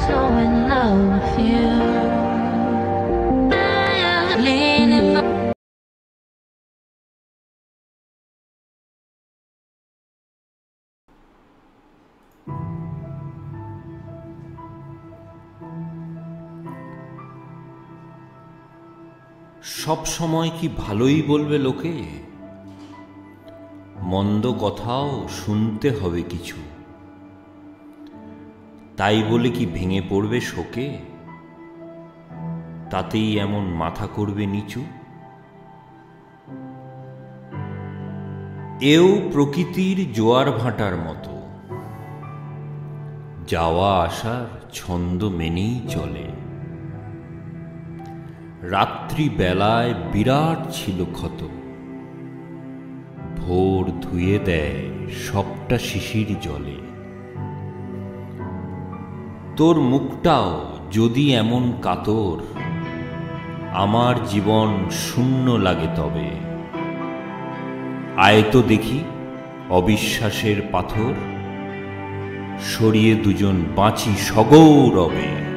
so in love with you. Leaning on সব সময় কি ভালোই বলবে লোকে? মন্দ কথাও শুনতে হবে কিছু। তাই বলে কি ভেঙে পড়বে শোকে? তাতেই এমন মাথা করবে নিচু? এও প্রকৃতির জোয়ার ভাটার মতো, যাওয়া আসার ছন্দ মেনেই চলে। রাত্রি বেলায় বিরাট ছিল ক্ষত, ভোর ধুয়ে দেয় সবটা শিশির জলে। তোর মুখটাও যদি এমন কাতর, আমার জীবন শূন্য লাগে তবে। আয় তো দেখি অবিশ্বাসের পাথর, সরিয়ে দুজন বাঁচি সগৌরবে।